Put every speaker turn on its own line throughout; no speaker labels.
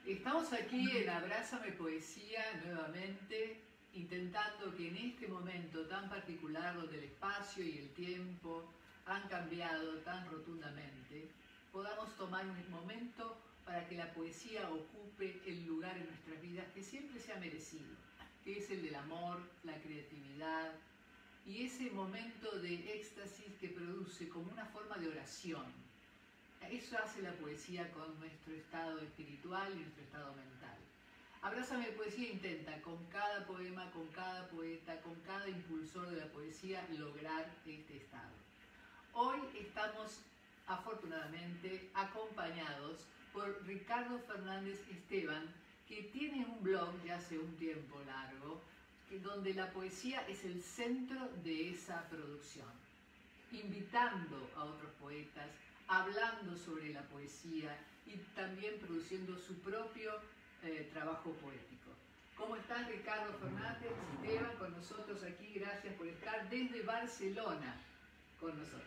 Estamos aquí en Abrázame Poesía nuevamente, intentando que en este momento tan particular donde el espacio y el tiempo han cambiado tan rotundamente, podamos tomar un momento para que la poesía ocupe el lugar en nuestras vidas que siempre se ha merecido, que es el del amor, la creatividad y ese momento de éxtasis que produce como una forma de oración. Eso hace la poesía con nuestro estado espiritual y nuestro estado mental. Abrázame Poesía intenta con cada poema, con cada poeta, con cada impulsor de la poesía lograr este estado. Hoy estamos afortunadamente acompañados por Ricardo Fernández Esteban, que tiene un blog ya hace un tiempo largo, donde la poesía es el centro de esa producción, invitando a otros poetas, hablando sobre la poesía y también produciendo su propio trabajo poético. ¿Cómo estás, Ricardo Fernández Esteban, con nosotros aquí? Gracias por estar desde Barcelona con nosotros.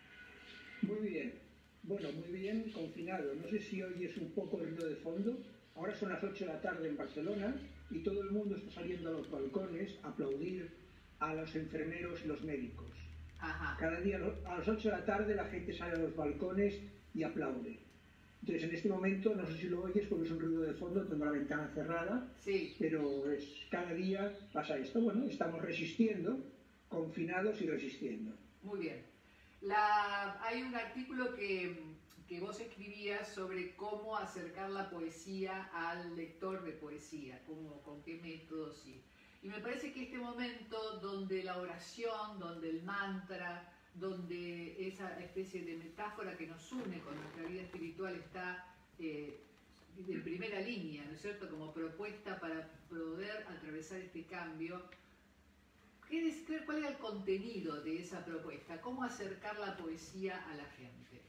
Muy bien. Bueno, muy bien, confinado. No sé si hoy es un poco el ruido de fondo. Ahora son las 8 de la tarde en Barcelona y todo el mundo está saliendo a los balcones a aplaudir a los enfermeros y los médicos.
Ajá.
Cada día a las 8 de la tarde la gente sale a los balcones y aplaude. Entonces, en este momento, no sé si lo oyes porque es un ruido de fondo, tengo la ventana cerrada,
sí,
pero cada día pasa esto. Bueno, estamos resistiendo, confinados y resistiendo.
Muy bien. Hay un artículo que vos escribías sobre cómo acercar la poesía al lector de poesía, con qué métodos y me parece que este momento donde la oración, donde el mantra, donde esa especie de metáfora que nos une con nuestra vida espiritual está en primera línea, ¿no es cierto?, como propuesta para poder atravesar este cambio. ¿Cuál era el contenido de esa propuesta? ¿Cómo acercar la poesía a la gente?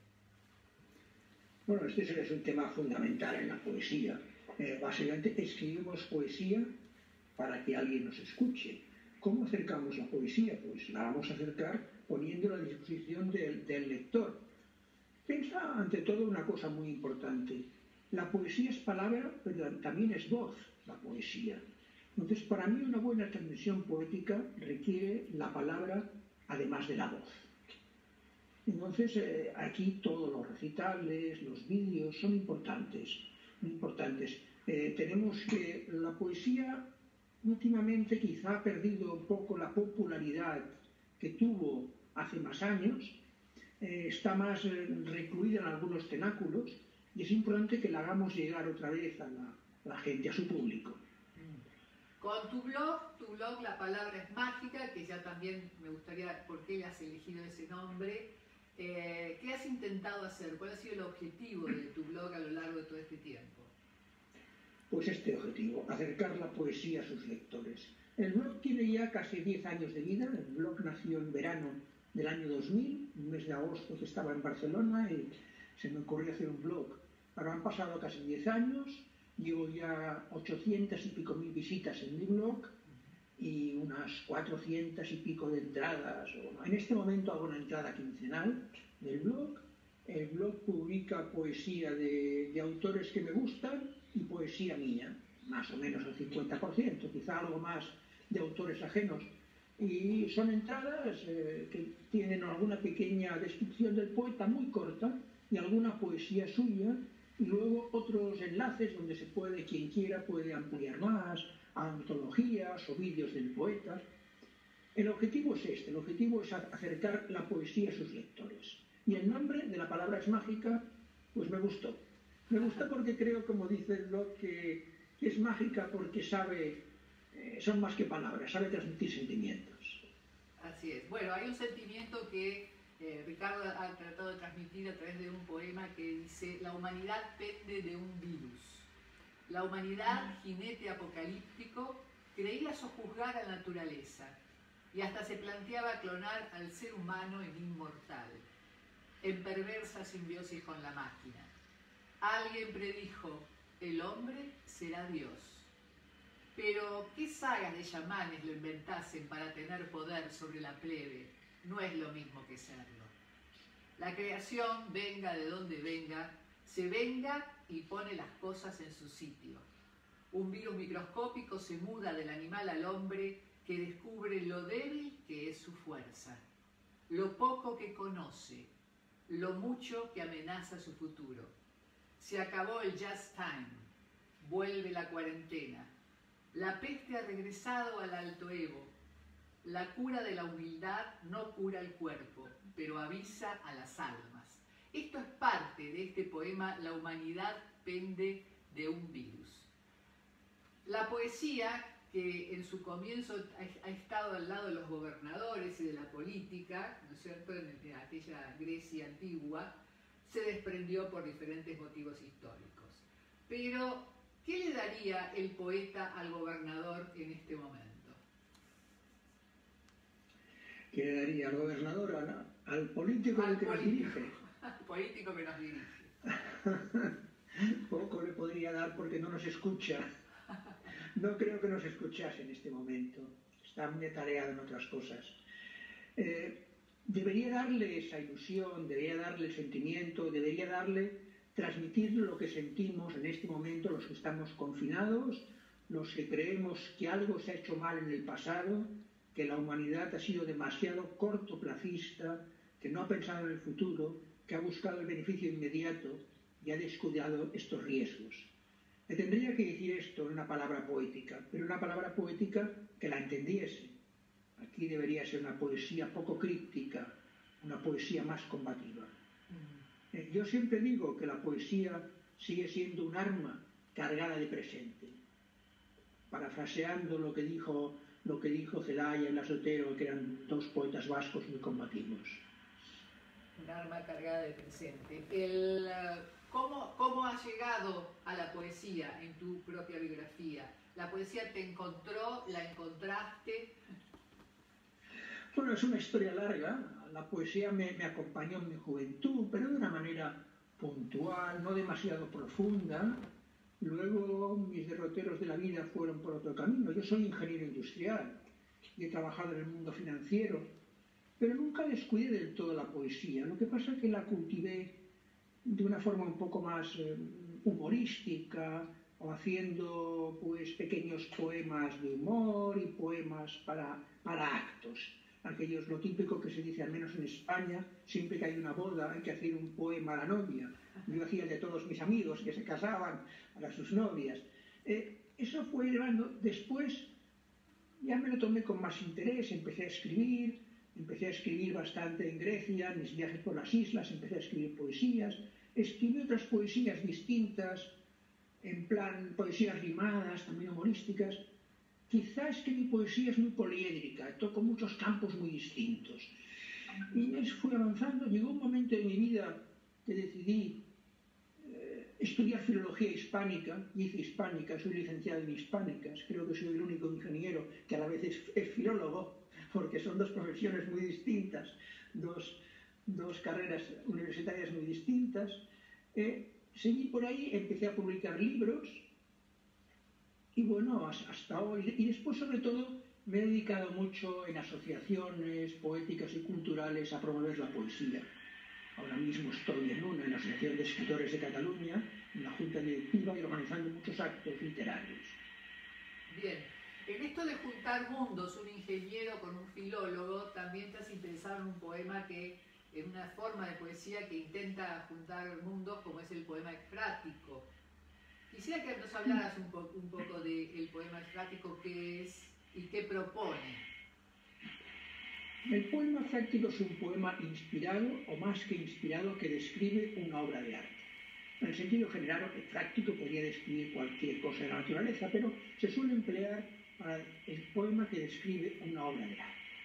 Bueno, este es un tema fundamental en la poesía. Básicamente escribimos poesía para que alguien nos escuche. ¿Cómo acercamos la poesía? Pues la vamos a acercar poniéndola a disposición del lector. Piensa ante todo una cosa muy importante. La poesía es palabra, pero también es voz, la poesía. Entonces, para mí una buena transmisión poética requiere la palabra además de la voz. Entonces, aquí todos los recitales, los vídeos son importantes. Tenemos que la poesía últimamente quizá ha perdido un poco la popularidad que tuvo hace más años, está más recluida en algunos cenáculos y es importante que la hagamos llegar otra vez a la gente, a su público.
Con tu blog La Palabra es Mágica, que ya también me gustaría, ¿por qué has elegido ese nombre? ¿Qué has intentado hacer? ¿Cuál ha sido el objetivo de tu blog a lo largo de todo este tiempo?
Pues este objetivo, acercar la poesía a sus lectores. El blog tiene ya casi 10 años de vida. El blog nació en verano del año 2000, un mes de agosto que estaba en Barcelona y se me ocurrió hacer un blog. Ahora han pasado casi 10 años, llevo ya 800 y pico mil visitas en mi blog y unas 400 y pico de entradas. En este momento hago una entrada quincenal del blog. El blog publica poesía de autores que me gustan y poesía mía, más o menos el 50%, quizá algo más de autores ajenos. Y son entradas que tienen alguna pequeña descripción del poeta muy corta y alguna poesía suya, y luego otros enlaces donde quien quiera puede ampliar más, antologías o vídeos del poeta. El objetivo es el objetivo es acercar la poesía a sus lectores. Y el nombre de La Palabra es Mágica, pues me gustó. Me gustó porque creo, como dice el blog, que es mágica porque son más que palabras, sabe transmitir sentimientos.
Así es. Bueno, hay un sentimiento que Ricardo ha tratado de transmitir a través de un poema que dice: la humanidad pende de un virus. La humanidad, jinete apocalíptico, creía sojuzgar a la naturaleza y hasta se planteaba clonar al ser humano en inmortal, en perversa simbiosis con la máquina. Alguien predijo: el hombre será Dios. Pero qué sagas de chamanes lo inventasen para tener poder sobre la plebe, no es lo mismo que serlo. La creación, venga de donde venga, se venga y pone las cosas en su sitio. Un virus microscópico se muda del animal al hombre que descubre lo débil que es su fuerza, lo poco que conoce, lo mucho que amenaza su futuro. Se acabó el just time, vuelve la cuarentena. La peste ha regresado al Alto Evo. La cura de la humildad no cura el cuerpo, pero avisa a las almas. Esto es parte de este poema La humanidad pende de un virus. La poesía, que en su comienzo ha estado al lado de los gobernadores y de la política, ¿no es cierto?, en aquella Grecia antigua, se desprendió por diferentes motivos históricos. Pero, ¿qué le daría el poeta al gobernador en este momento?
¿Qué le daría al gobernador? ¿Al político al que nos dirige?
Al político que nos dirige.
Poco le podría dar porque no nos escucha. No creo que nos escuchase en este momento. Está muy atareado en otras cosas. Debería darle esa ilusión, debería darle el sentimiento, debería transmitirle lo que sentimos en este momento los que estamos confinados, los que creemos que algo se ha hecho mal en el pasado, que la humanidad ha sido demasiado cortoplacista, que no ha pensado en el futuro, que ha buscado el beneficio inmediato y ha descuidado estos riesgos. Le tendría que decir esto en una palabra poética, pero una palabra poética que la entendiese. Aquí debería ser una poesía poco críptica, una poesía más combativa. Yo siempre digo que la poesía sigue siendo un arma cargada de presente. Parafraseando lo que dijo Celaya y Blas de Otero, que eran dos poetas vascos muy combativos.
Un arma cargada de presente. ¿Cómo has llegado a la poesía en tu propia biografía? ¿La poesía te encontró? ¿La encontraste?
Bueno, es una historia larga. La poesía me acompañó en mi juventud, pero de una manera puntual, no demasiado profunda. Luego mis derroteros de la vida fueron por otro camino. Yo soy ingeniero industrial y he trabajado en el mundo financiero, pero nunca descuidé del todo la poesía. Lo que pasa es que la cultivé de una forma un poco más humorística, o haciendo pues pequeños poemas de humor y poemas para actos. Aquellos, lo típico que se dice, al menos en España, siempre que hay una boda hay que hacer un poema a la novia. Yo hacía el de todos mis amigos que se casaban a sus novias. Eso fue llevando. Después ya me lo tomé con más interés, empecé a escribir bastante en Grecia, en mis viajes por las islas, empecé a escribir poesías, escribí otras poesías distintas, en plan poesías rimadas, también humorísticas. Quizás que mi poesía es muy poliédrica, toco muchos campos muy distintos. Y fui avanzando, llegó un momento en mi vida que decidí estudiar filología hispánica, hice hispánica, soy licenciado en hispánicas, creo que soy el único ingeniero que a la vez es filólogo, porque son dos profesiones muy distintas, dos carreras universitarias muy distintas. Seguí por ahí, empecé a publicar libros, y bueno, hasta hoy. Y después, sobre todo, me he dedicado mucho en asociaciones poéticas y culturales a promover la poesía. Ahora mismo estoy en la Asociación de Escritores de Cataluña, en la Junta Directiva y organizando muchos actos literarios.
Bien. En esto de juntar mundos, un ingeniero con un filólogo, también te has interesado en un poema en una forma de poesía que intenta juntar mundos, como es el poema exfrático. Quisiera que nos hablaras un poco del poema exfrático, qué es y qué propone.
El poema exfrático es un poema inspirado, o más que inspirado, que describe una obra de arte. En el sentido general, exfrático podría describir cualquier cosa de la naturaleza, pero se suele emplear para el poema que describe una obra de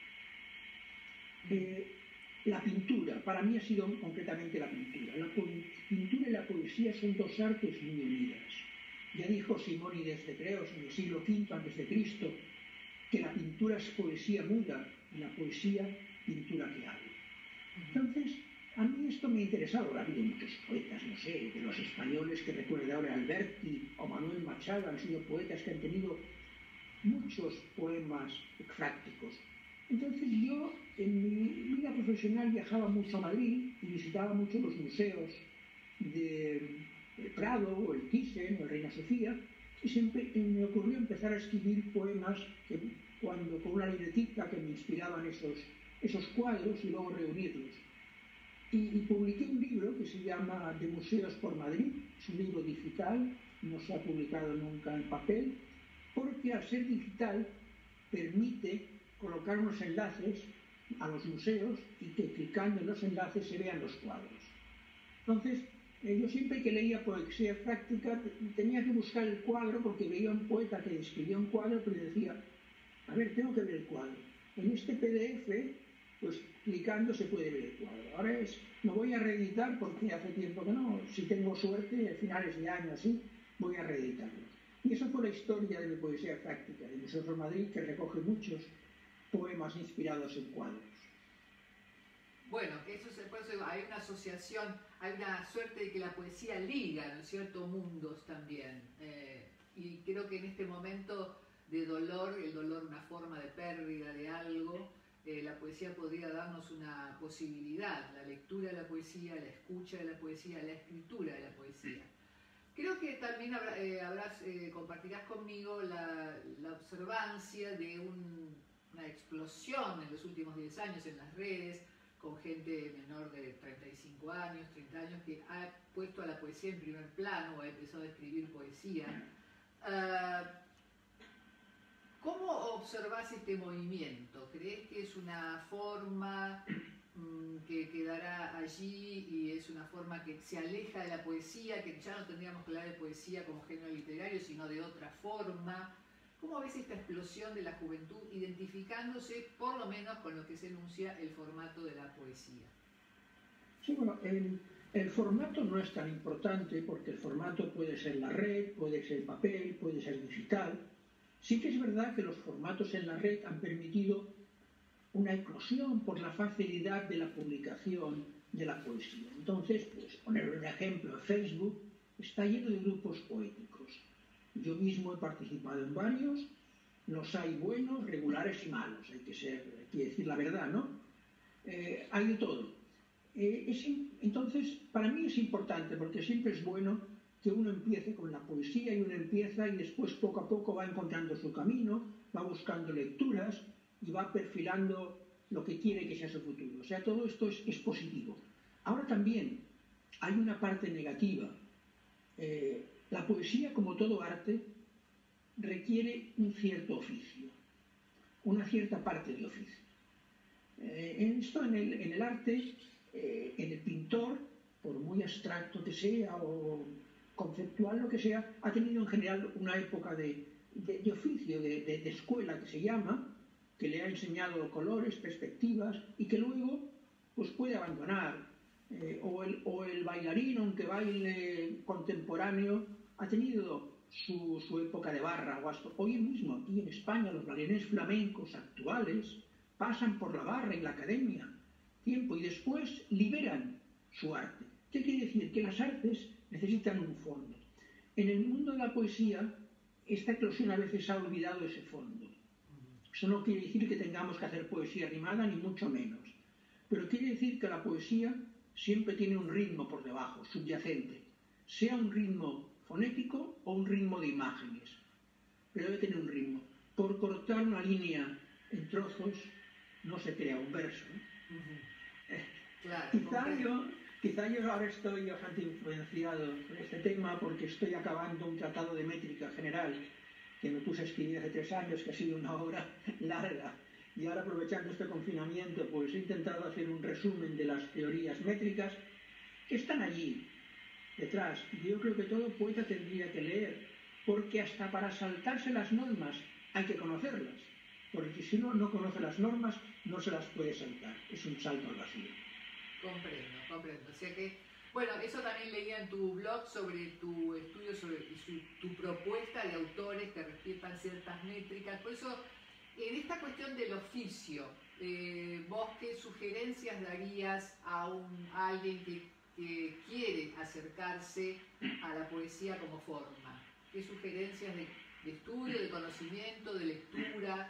arte. La pintura, para mí ha sido concretamente la pintura. La pintura y la poesía son dos artes muy unidas. Ya dijo Simónides de Creos en el siglo V a.C. que la pintura es poesía muda y la poesía pintura que habla. Entonces, a mí esto me ha interesado. Ha habido muchos poetas, no sé, de los españoles que recuerdo ahora, Alberti o Manuel Machado, han sido poetas que han tenido muchos poemas exfrácticos. Entonces yo, en mi vida profesional, viajaba mucho a Madrid y visitaba mucho los museos de el Prado, o el Thyssen, o el Reina Sofía, y me ocurrió empezar a escribir poemas que, con una libretita que me inspiraban esos cuadros y luego reunirlos. Y publiqué un libro que se llama De Museos por Madrid, es un libro digital, no se ha publicado nunca en papel, porque al ser digital permite colocar unos enlaces a los museos y que clicando en los enlaces se vean los cuadros. Entonces, yo siempre que leía poesía práctica tenía que buscar el cuadro porque veía un poeta que describía un cuadro, pero decía, a ver, tengo que ver el cuadro. En este PDF, pues clicando se puede ver el cuadro. Ahora no voy a reeditar porque hace tiempo que no, si tengo suerte, a finales de año así, voy a reeditarlo. Y eso fue la historia de mi poesía práctica, de Museos por Madrid, que recoge muchos poemas inspirados en cuadros.
Bueno, por eso hay una asociación, hay una suerte de que la poesía liga, ¿no es cierto?, mundos también. Y creo que en este momento de dolor, el dolor una forma de pérdida de algo, la poesía podría darnos una posibilidad, la lectura de la poesía, la escucha de la poesía, la escritura de la poesía. Creo que también compartirás conmigo la observancia de una explosión en los últimos 10 años en las redes, con gente menor de 35 años, 30 años, que ha puesto a la poesía en primer plano o ha empezado a escribir poesía. ¿Cómo observás este movimiento? ¿Crees que es una forma que quedará allí y es una forma que se aleja de la poesía, que ya no tendríamos que hablar de poesía como género literario, sino de otra forma? ¿Cómo ves esta explosión de la juventud identificándose por lo menos con lo que se enuncia el formato de la poesía?
Sí, bueno, el formato no es tan importante porque el formato puede ser la red, puede ser papel, puede ser digital. Sí que es verdad que los formatos en la red han permitido una eclosión por la facilidad de la publicación de la poesía. Entonces, pues poner un ejemplo, Facebook está lleno de grupos poéticos. Yo mismo he participado en varios, los hay buenos, regulares y malos, hay que decir la verdad, ¿no? Hay de todo. Entonces, para mí es importante porque siempre es bueno que uno empiece con la poesía y uno empieza y después poco a poco va encontrando su camino, va buscando lecturas y va perfilando lo que quiere que sea su futuro. O sea, todo esto es positivo. Ahora también hay una parte negativa. La poesía, como todo arte, requiere un cierto oficio, una cierta parte de oficio. En el arte, en el pintor, por muy abstracto que sea o conceptual lo que sea, ha tenido en general una época de oficio, de escuela que se llama, que le ha enseñado colores, perspectivas y que luego pues puede abandonar. O el bailarín, aunque baile contemporáneo, ha tenido su época de barra. Hoy mismo aquí en España los bailarines flamencos actuales pasan por la barra y la academia tiempo y después liberan su arte. ¿Qué quiere decir? Que las artes necesitan un fondo. En el mundo de la poesía, esta eclosión a veces ha olvidado ese fondo. Eso no quiere decir que tengamos que hacer poesía rimada, ni mucho menos. Pero quiere decir que la poesía siempre tiene un ritmo por debajo, subyacente. Sea un ritmo fonético o un ritmo de imágenes. Pero debe tener un ritmo. Por cortar una línea en trozos no se crea un verso, ¿no?
Claro,
Quizá yo ahora estoy bastante influenciado por este tema porque estoy acabando un tratado de métrica general que me puse a escribir hace 3 años, que ha sido una obra larga. Y ahora, aprovechando este confinamiento, pues he intentado hacer un resumen de las teorías métricas que están allí, detrás. Y yo creo que todo poeta tendría que leer, porque hasta para saltarse las normas hay que conocerlas. Porque si uno no conoce las normas, no se las puede saltar. Es un salto al vacío.
Comprendo. O sea que, bueno, eso también leía en tu blog sobre tu estudio, sobre tu propuesta de autores que respetan ciertas métricas. Por eso, en esta cuestión del oficio, ¿vos qué sugerencias darías a alguien que quiere acercarse a la poesía como forma? ¿Qué sugerencias de estudio, de conocimiento, de lectura?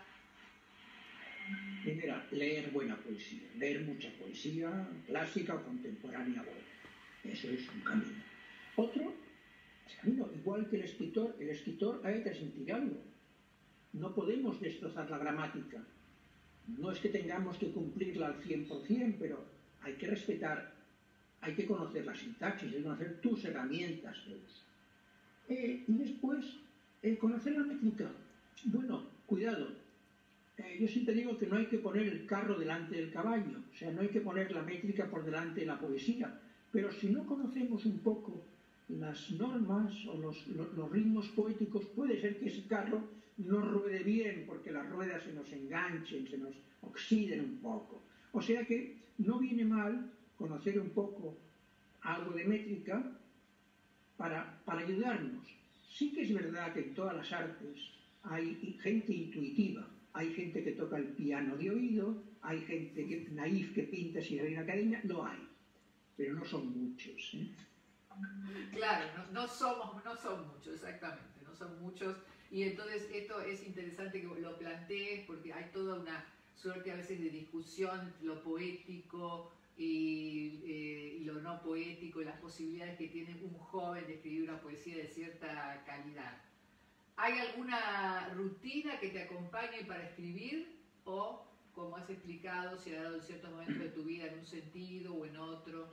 Primera, leer buena poesía, leer mucha poesía, clásica o contemporánea buena. Eso es un camino. Otro, Es camino, igual que el escritor ha de transmitir algo. No podemos destrozar la gramática. No es que tengamos que cumplirla al 100%, pero hay que respetar, hay que conocer la sintaxis, hay que conocer tus herramientas de uso. Y después, conocer la métrica. Bueno, cuidado. Yo siempre digo que no hay que poner el carro delante del caballo, o sea, no hay que poner la métrica por delante de la poesía, pero si no conocemos un poco las normas o los ritmos poéticos, puede ser que ese carro no ruede bien porque las ruedas se nos enganchen, se nos oxiden un poco. O sea que no viene mal conocer un poco algo de métrica para ayudarnos. Sí que es verdad que en todas las artes hay gente intuitiva, hay gente que toca el piano de oído, hay gente que naif que pinta sin haber una academia, lo hay, pero no son muchos, ¿eh?
Claro, no son muchos, exactamente, no son muchos. Y entonces esto es interesante que lo plantees porque hay toda una suerte a veces de discusión entre lo poético y lo no poético, y las posibilidades que tiene un joven de escribir una poesía de cierta calidad. ¿Hay alguna rutina que te acompañe para escribir o, como has explicado, se ha dado en ciertos momentos de tu vida en un sentido o en otro?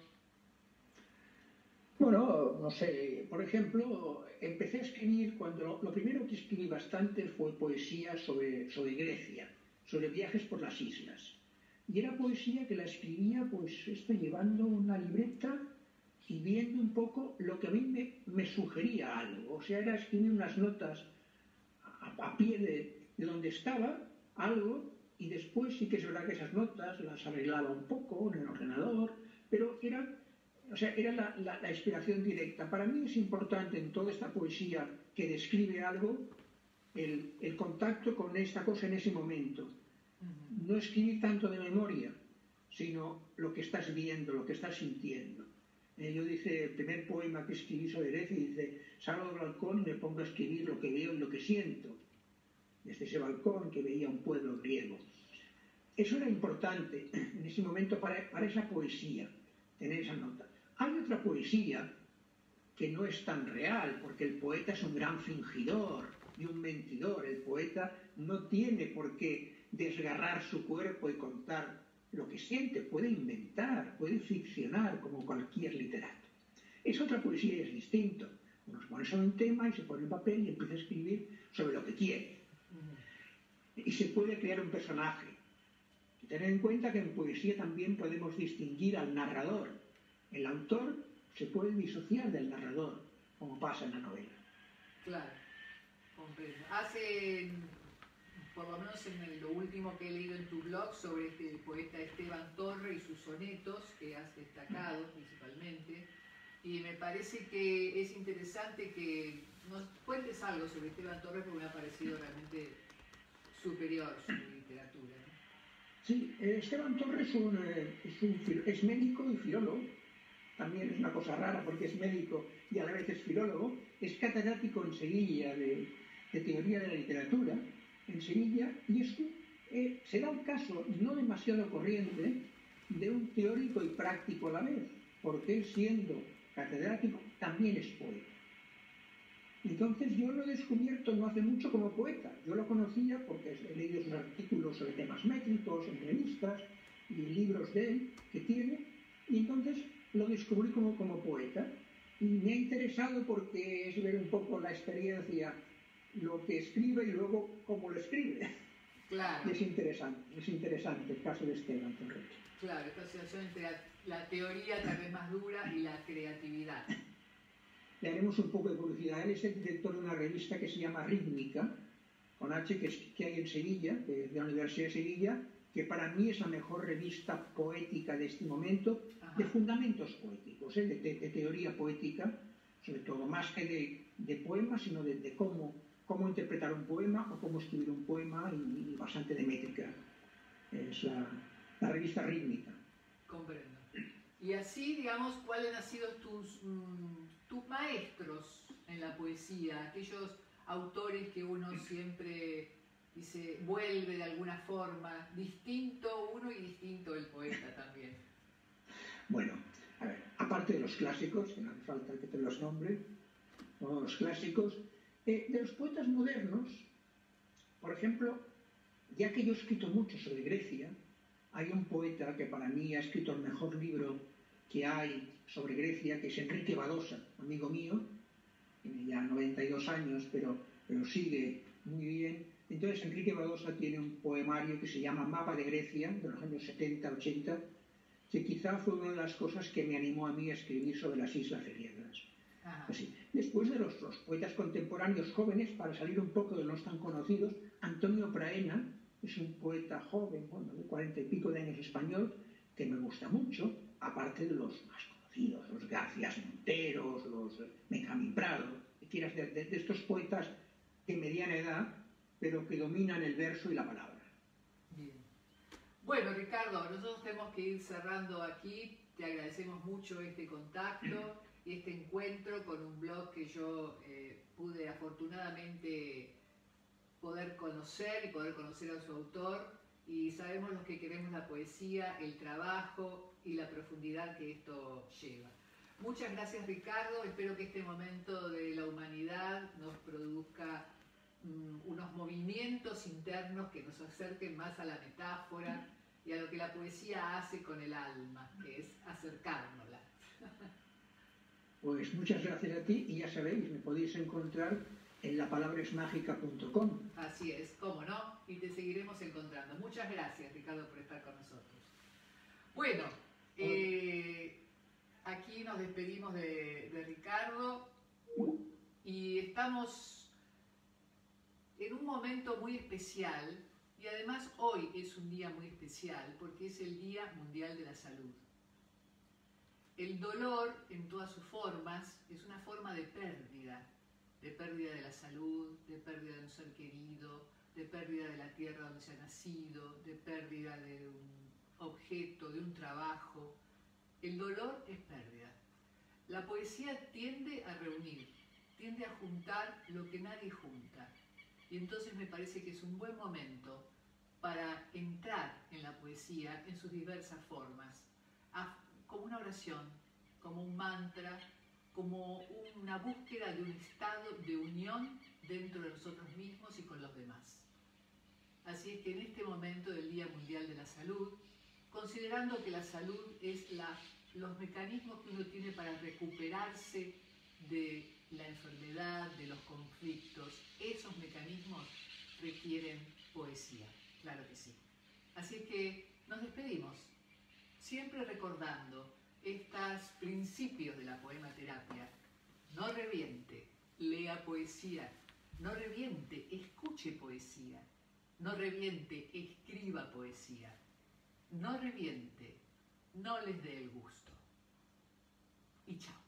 Bueno, no sé, por ejemplo, empecé a escribir cuando lo primero que escribí bastante fue poesía sobre Grecia, sobre viajes por las islas. Y era poesía que la escribía pues llevando una libreta y viendo un poco lo que a mí me sugería algo. O sea, era escribir unas notas a pie de donde estaba, algo, y después sí que es verdad que esas notas las arreglaba un poco en el ordenador, pero era la inspiración directa. Para mí es importante en toda esta poesía que describe algo el contacto con esta cosa en ese momento. No escribir tanto de memoria, sino lo que estás viendo, lo que estás sintiendo. Yo dice, el primer poema que escribí sobre Grecia, dice, salgo del balcón y me pongo a escribir lo que veo y lo que siento. Desde ese balcón que veía un pueblo griego. Eso era importante en ese momento para esa poesía, tener esa nota. Hay otra poesía que no es tan real, porque el poeta es un gran fingidor y un mentidor. El poeta no tiene por qué desgarrar su cuerpo y contar lo que siente, puede inventar, puede ficcionar como cualquier literato. Es otra poesía y es distinto. Uno se pone sobre un tema y se pone en papel y empieza a escribir sobre lo que quiere. Y se puede crear un personaje. Y tener en cuenta que en poesía también podemos distinguir al narrador. El autor se puede disociar del narrador, como pasa en la novela.
Claro, comprendo. Por lo menos en lo último que he leído en tu blog sobre este poeta Esteban Torre y sus sonetos, que has destacado principalmente, y me parece que es interesante que nos cuentes algo sobre Esteban Torre porque me ha parecido realmente superior su literatura, ¿no?
Sí, Esteban Torre es médico y filólogo. También es una cosa rara porque es médico y a la vez es filólogo. Es catedrático en Sevilla de teoría de la literatura, en Sevilla, y se da un caso no demasiado corriente de un teórico y práctico a la vez, porque él siendo catedrático también es poeta. Entonces yo lo he descubierto no hace mucho como poeta. Yo lo conocía porque he leído sus artículos sobre temas métricos, en revistas y libros de él que tiene, y entonces lo descubrí como poeta. Y me ha interesado porque es ver un poco la experiencia, lo que escribe y luego cómo lo escribe.
Claro.
Y es interesante el caso de Esteban Torre.
Claro, esta asociación entre la teoría tal vez más dura y la creatividad.
Le haremos un poco de publicidad. Él es el director de una revista que se llama Rítmica, con H, que hay en Sevilla, de la Universidad de Sevilla, que para mí es la mejor revista poética de este momento, de fundamentos poéticos, de teoría poética, sobre todo, más que de poemas, sino de cómo interpretar un poema o cómo escribir un poema y bastante de métrica. Es la revista Rítmica.
Comprendo. Y así, digamos, ¿cuáles han sido tus maestros en la poesía? Aquellos autores que uno siempre dice, vuelve de alguna forma, distinto uno y distinto el poeta también.
Bueno, a ver, aparte de los clásicos, que no hace falta que te los nombre, los clásicos. De los poetas modernos, por ejemplo, ya que yo he escrito mucho sobre Grecia, hay un poeta que para mí ha escrito el mejor libro que hay sobre Grecia, que es Enrique Badosa, amigo mío, tiene ya 92 años, pero sigue muy bien. Entonces Enrique Badosa tiene un poemario que se llama Mapa de Grecia, de los años 70-80, que quizá fue una de las cosas que me animó a mí a escribir sobre las islas griegas. Así. Después de los poetas contemporáneos jóvenes, para salir un poco de los tan conocidos, Antonio Praena es un poeta joven, bueno, de 40 y pico de años español, que me gusta mucho, aparte de los más conocidos, los García Monteros, los Benjamín Prado, quieras de estos poetas de mediana edad, pero que dominan el verso y la palabra.
Bien. Bueno, Ricardo, nosotros tenemos que ir cerrando aquí. Te agradecemos mucho este contacto y este encuentro con un blog que yo pude afortunadamente poder conocer y poder conocer a su autor, y sabemos los que queremos la poesía, el trabajo y la profundidad que esto lleva. Muchas gracias, Ricardo. Espero que este momento de la humanidad nos produzca unos movimientos internos que nos acerquen más a la metáfora y a lo que la poesía hace con el alma, que es acercárnosla.
Pues muchas gracias a ti, y ya sabéis, me podéis encontrar en lapalabraesmagica.com.
Así es, cómo no, y te seguiremos encontrando. Muchas gracias, Ricardo, por estar con nosotros. Bueno, aquí nos despedimos de Ricardo y estamos en un momento muy especial, y además hoy es un día muy especial porque es el Día Mundial de la Salud. El dolor en todas sus formas es una forma de pérdida de la salud, de pérdida de un ser querido, de pérdida de la tierra donde se ha nacido, de pérdida de un objeto, de un trabajo. El dolor es pérdida. La poesía tiende a reunir, tiende a juntar lo que nadie junta. Y entonces me parece que es un buen momento para entrar en la poesía en sus diversas formas, como una oración, como un mantra, como una búsqueda de un estado de unión dentro de nosotros mismos y con los demás. Así es que en este momento del Día Mundial de la Salud, considerando que la salud es los mecanismos que uno tiene para recuperarse de la enfermedad, de los conflictos, esos mecanismos requieren poesía, claro que sí. Así es que nos despedimos, siempre recordando estos principios de la poematerapia. No reviente, lea poesía. No reviente, escuche poesía. No reviente, escriba poesía. No reviente, no les dé el gusto. Y chao.